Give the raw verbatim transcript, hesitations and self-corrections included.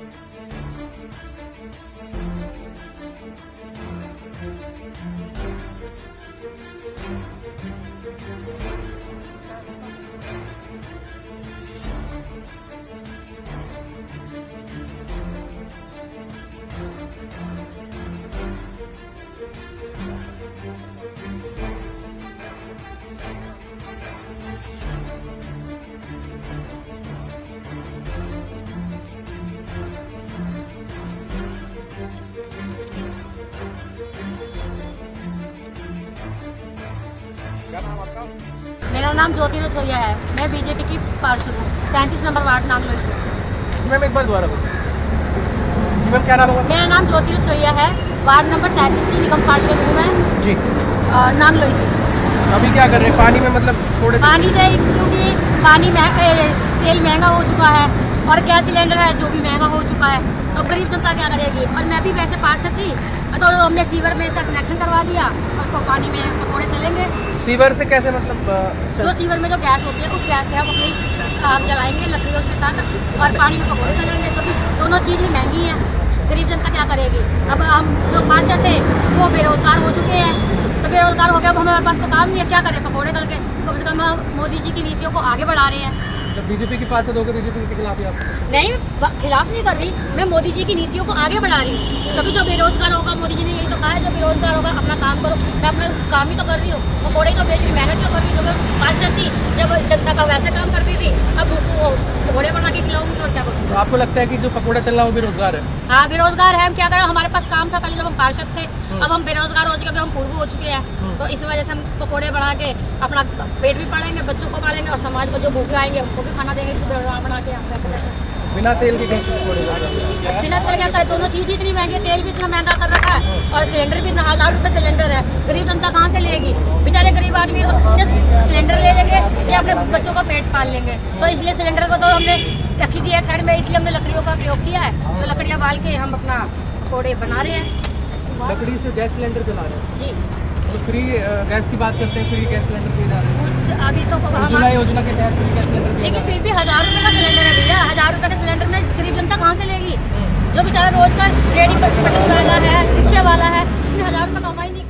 क्या नाम आपका? मेरा नाम ज्योति रसोईया है। मैं बीजेपी की पार्षद हूँ, सैंतीस नंबर वार्ड नागलोई से। जी मैम, एक बार दोबारा बोलो। जी मैम, क्या नाम होगा? मेरा नाम ज्योति रसोईया है, वार्ड नंबर सैंतीस की निगम पार्षद हूँ मैं जी। नागलोई से। अभी क्या कर रहे हैं पानी में? मतलब थोड़े पानी से, क्योंकि पानी तेल महंगा हो चुका है और गैस सिलेंडर है जो भी महंगा हो चुका है, तो गरीब जनता क्या करेगी। और मैं भी वैसे पार्षद थी, तो हमने सीवर में इसका कनेक्शन करवा दिया, उसको पानी में पकौड़े तलेंगे। सीवर से कैसे? मतलब जो सीवर में जो गैस होती है उस गैस से हम अपनी आग जलाएंगे लकड़ियों के साथ और पानी में पकौड़े तलेंगे, क्योंकि तो दोनों चीज़ें महंगी हैं। गरीब जनता क्या करेगी। अब हम जो पार्षद थे वो बेरोजगार हो चुके हैं, तो बेरोजगार हो गया, अब हमारे पास तो काम नहीं है, क्या करें पकौड़े तल के। कम से कम मोदी जी की नीतियों को आगे बढ़ा रहे हैं। जब बीजेपी की पार्षद होकर बीजेपी के खिलाफ आप? नहीं, खिलाफ नहीं कर रही, मैं मोदी जी की नीतियों को आगे बढ़ा रही हूँ। क्योंकि जो बेरोजगार होगा, मोदी जी ने यही तो कहा है, जो बेरोजगार होगा अपना काम करो। मैं अपना काम ही तो कर रही हूँ, पकौड़े तो बेच रही, मेहनत तो कर रही हूँ। जब मैं पार्षद थी, जब जनता का वैसे काम करती थी, अब वो पकौड़े बना के खिलाऊंगी और क्या करूँगी। तो आपको लगता है कि जो पकौड़े तल रहा है वो बेरोजगार है? हाँ, बेरोजगार है। हम क्या करें, हमारे पास काम था पहले जब हम पार्षद थे, अब हम बेरोजगार हो चुके, हम पूर्व हो चुके हैं। तो इस वजह से हम पकौड़े बढ़ा के अपना पेट भी पालेंगे, बच्चों को पालेंगे और समाज को जो भूखे आएंगे उनको भी खाना देंगे बना के। बिना तेल के कैसे पकौड़े? बिना तेल क्या करे, दोनों चीज़ इतनी महंगी, तेल भी इतना महंगा कर रखा है और सिलेंडर भी इतना हजार रुपये सिलेंडर है। गरीब जनता कहाँ से लेगी? बेचारे गरीब आदमी सिलेंडर ले लेंगे या अपने बच्चों का पेट पाल लेंगे। तो इसलिए सिलेंडर को तो हमने रखी दी है साइड में, इसलिए हमने लकड़ियों का प्रयोग किया है। तो लकड़ियाँ बाल के हम अपना पकौड़े बना रहे हैं। लकड़ी से गैस सिलेंडर चला रहे हैं जी। तो फ्री गैस की बात करते हैं, फ्री गैस सिलेंडर दिए जा रहे हैं अभी तो उज्ज्वला योजना के तहत फ्री गैस सिलेंडर। लेकिन फिर भी हजार रुपये का सिलेंडर है भैया, हजार रुपये का सिलेंडर में गरीब जनता कहाँ से लेगी? जो बेचारा रोज का रेडी पटरी वाला है, रिक्शा वाला है, उसने हजार रुपये कमाई नहीं